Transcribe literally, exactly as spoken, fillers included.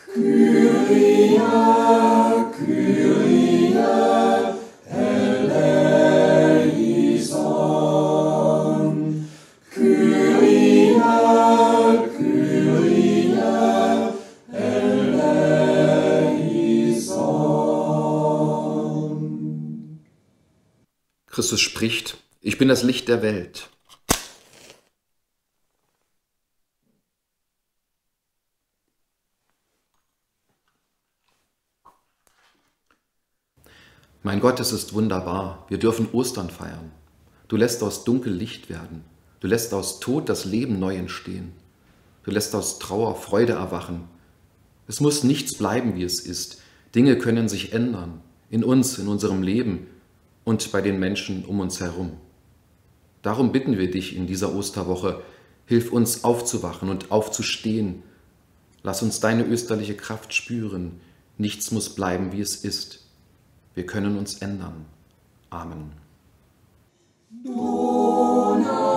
Kyrie, Kyrie, eleison. Kyrie, Kyrie, eleison. Christus spricht: Ich bin das Licht der Welt. Mein Gott, es ist wunderbar. Wir dürfen Ostern feiern. Du lässt aus Dunkel Licht werden. Du lässt aus Tod das Leben neu entstehen. Du lässt aus Trauer Freude erwachen. Es muss nichts bleiben, wie es ist. Dinge können sich ändern. In uns, in unserem Leben und bei den Menschen um uns herum. Darum bitten wir dich in dieser Osterwoche, hilf uns aufzuwachen und aufzustehen. Lass uns deine österliche Kraft spüren. Nichts muss bleiben, wie es ist. Wir können uns ändern. Amen. Donau.